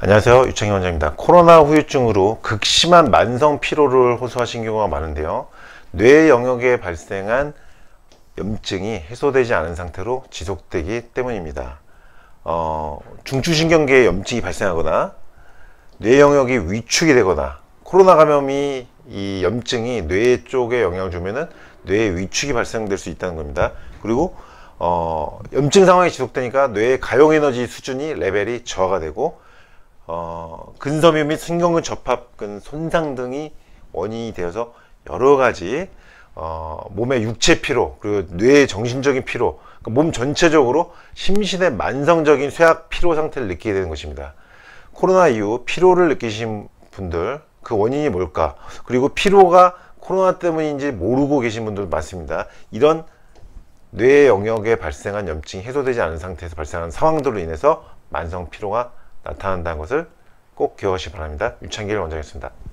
안녕하세요, 유창희 원장입니다. 코로나 후유증으로 극심한 만성 피로를 호소하신 경우가 많은데요, 뇌 영역에 발생한 염증이 해소되지 않은 상태로 지속되기 때문입니다. 중추신경계에 염증이 발생하거나 뇌 영역이 위축이 되거나, 코로나 감염이 이 염증이 뇌 쪽에 영향을 주면은 뇌에 위축이 발생될 수 있다는 겁니다. 그리고 염증 상황이 지속되니까 뇌의 가용 에너지 수준이 레벨이 저하가 되고, 근섬유 및 신경근 접합근 손상 등이 원인이 되어서 여러가지 몸의 육체 피로, 그리고 뇌의 정신적인 피로, 그러니까 몸 전체적으로 심신의 만성적인 쇠약 피로 상태를 느끼게 되는 것입니다. 코로나 이후 피로를 느끼신 분들, 그 원인이 뭘까, 그리고 피로가 코로나 때문인지 모르고 계신 분들도 많습니다. 이런 뇌 영역에 발생한 염증이 해소되지 않은 상태에서 발생하는 상황들로 인해서 만성 피로가 나타난다는 것을 꼭 기억하시기 바랍니다. 유창길 원장이었습니다.